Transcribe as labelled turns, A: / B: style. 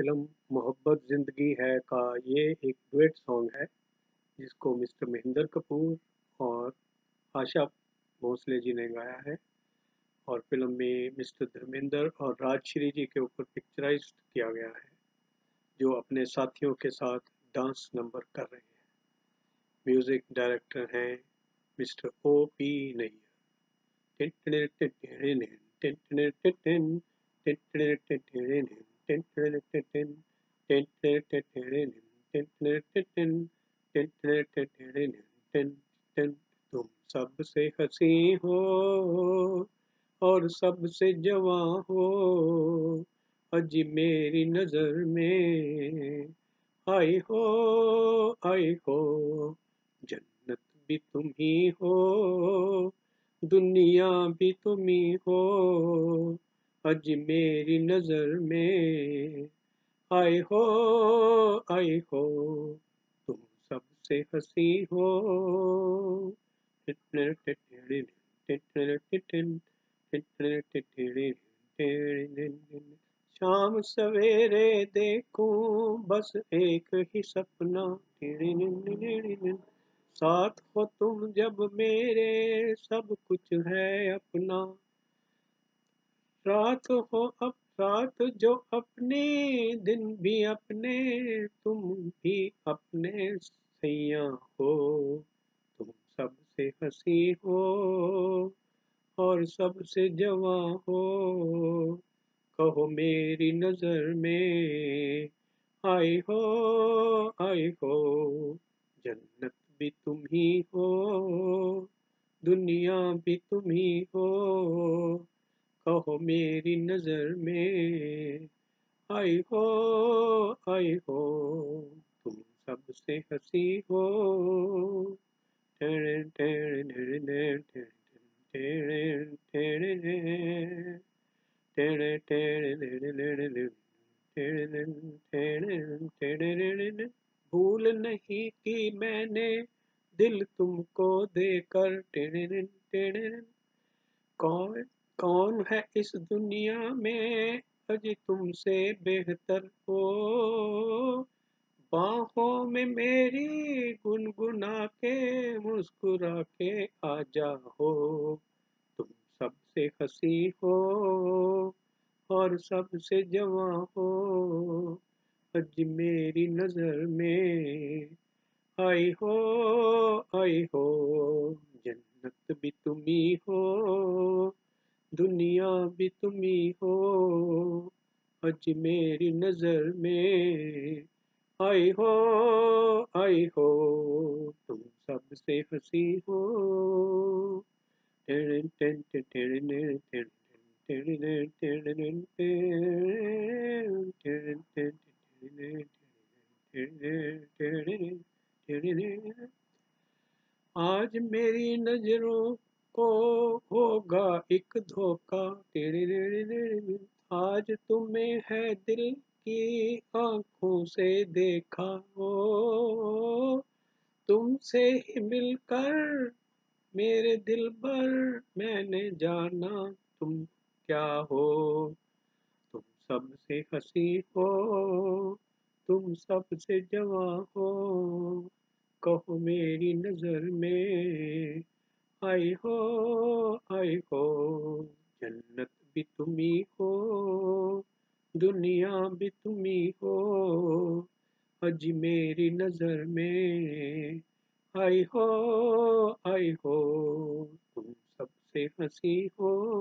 A: Film मोहब्बत ज़िंदगी है का ये एक डुएट सॉन्ग है जिसको मिस्टर महेंद्र कपूर और आशा भोसले जी ने गाया है। और फिल्म में मिस्टर धर्मेंद्र और राजश्री जी के ऊपर पिक्चराइज्ड किया गया है, जो अपने साथियों के साथ डांस नंबर कर रहे हैं। म्यूजिक डायरेक्टर हैं मिस्टर ओ पी नैयर। तुम सबसे हसी हो और सबसे जवां हो, अजी मेरी नजर में आई हो, आई हो। जन्नत भी तुम ही हो, दुनिया भी तुम ही हो, अजी मेरी नजर में आई हो, आई हो। तुम सबसे हसी हो। शाम सवेरे देखूं बस एक ही सपना, साथ हो तुम जब मेरे सब कुछ है अपना। रात हो अब रात जो अपने, दिन भी अपने, तुम भी अपने सैया हो। तुम सबसे हसी हो और सबसे जवां हो, कहो मेरी नजर में आई हो, आई हो। जन्नत भी तुम ही हो, दुनिया भी तुम ही हो, कहो मेरी नजर में आई हो, आई हो। तुम सबसे हसी हो। भूल नहीं की मैंने दिल तुमको देकर, कौन कौन है इस दुनिया में अजी तुमसे बेहतर हो। बाहों में मेरी गुनगुना के मुस्कुरा के आ जाओ। तुम सबसे हसी हो और सबसे जवां हो, अज मेरी नजर में आई हो, आई हो। जन्नत भी तुम ही हो, दुनिया भी तुम ही हो, अज मेरी नजर में आई हो, आई हो। तुम सबसे हसी हो। आज मेरी नजरों को होगा एक धोखा, आज तुम्हें है दिल की आंखों से देखा हो। तुमसे ही मिलकर मेरे दिल भर मैंने जाना तुम क्या हो। तुम सबसे हसी हो, तुम सबसे जवां हो, कहो मेरी नजर में आई हो, आई हो। जन्नत भी तुम ही हो, दुनिया भी तुम ही हो, अज मेरी नजर में आई हो, आई हो। तुम सबसे हसी हो।